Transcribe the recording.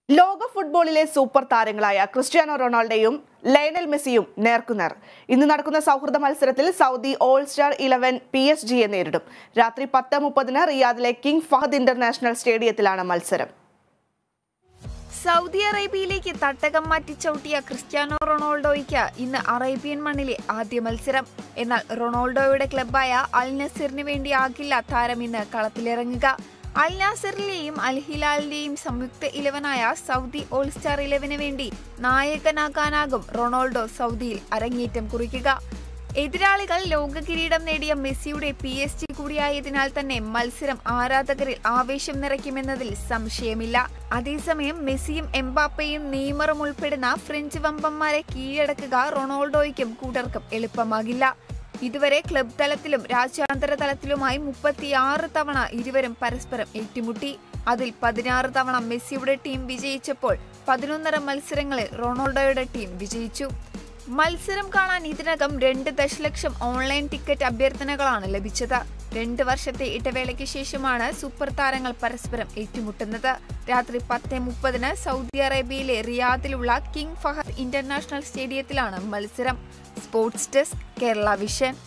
ലോക ഫുട്ബോളിലെ സൂപ്പർ താരങ്ങളായ ക്രിസ്ത്യാനോ റൊണാൾഡോയും ലയണൽ മെസ്സിയും നേർക്കുനേർ. ഇന്ന് നടക്കുന്ന സൗഹൃദ മത്സരത്തിൽ സൗദി ഓൾ സ്റ്റാർ 11 PSG-യെ നേരിടും. രാത്രി 10:30 റിയാദിലെ കിങ് ഫഹദ് ഇന്റർനാഷണൽ സ്റ്റേഡിയത്തിലാണ് മത്സരം. സൗദി അറേബ്യയിലേക്ക് തട്ടകം മാറ്റി ചവിട്ടിയ ക്രിസ്ത്യാനോ റൊണാൾഡോയ്ക്ക് ഇന്ന് അറേബ്യൻ മണ്ണിലെ ആദ്യ മത്സരം. എന്നാൽ റൊണാൾഡോയുടെ ക്ലബ്ബായ അൽ നസറിന് വേണ്ടിയാകില്ല താരം ഇന്ന് കളത്തിലിറങ്ങുക. അൽ നാസറിലെയും അൽ ഹിലാലിന്റെയും സംയുക്ത 11-ആയ സൗദി ഓൾ സ്റ്റാർ 11-ന് വേണ്ടി നായകനാകാനാകും റൊണാൾഡോ സൗദിയിൽ അരങ്ങേറ്റം കുറിക്കുക. എതിരാളികൾ ലോക കിരീടം നേടിയ മെസ്സിയുടെ PSG കൂടിയായതിനാൽ തന്നെ മത്സരം ആരാധകരിൽ ആവേശം നിറയ്ക്കുമെന്നതിൽ സംശയമില്ല. അതേസമയം മെസ്സിയും എംബാപ്പയും നെയ്മറും ഉൾപ്പെടുന്ന ഫ്രഞ്ച് വമ്പന്മാരെ കീഴടക്കുക റൊണാൾഡോയ്ക്കും കൂട്ടർക്കും എളുപ്പമാകില്ല. ഇതുവരെ ക്ലബ് തലത്തിലും രാജ്യാന്തര തലത്തിലുമായി 36 തവണ ഇരുവരും പരസ്പരം ഏറ്റുമുട്ടി. അതിൽ 16 തവണ മെസ്സിയുടെ ടീം വിജയിച്ചപ്പോൾ 11 മത്സരങ്ങളിൽ റൊണാൾഡോയുടെ ടീം വിജയിച്ചു. മത്സരം കാണാൻ ഇതിനകം 2 ദശലക്ഷം ഓൺലൈൻ ടിക്കറ്റ് അഭ്യർത്ഥനകളാണ് ലഭിച്ചത്. 2 വർഷത്തെ ഇടവേളയ്ക്ക് ശേഷമാണ് സൂപ്പർ താരങ്ങൾ പരസ്പരം ഏറ്റുമുട്ടുന്നത്. രാത്രി 10:30 സൗദി അറേബ്യയിലെ റിയാദിലുള്ള കിങ് ഫഹദ് ഇന്റർനാഷണൽ സ്റ്റേഡിയത്തിലാണ് മത്സരം. Sports desk, Kerala vision.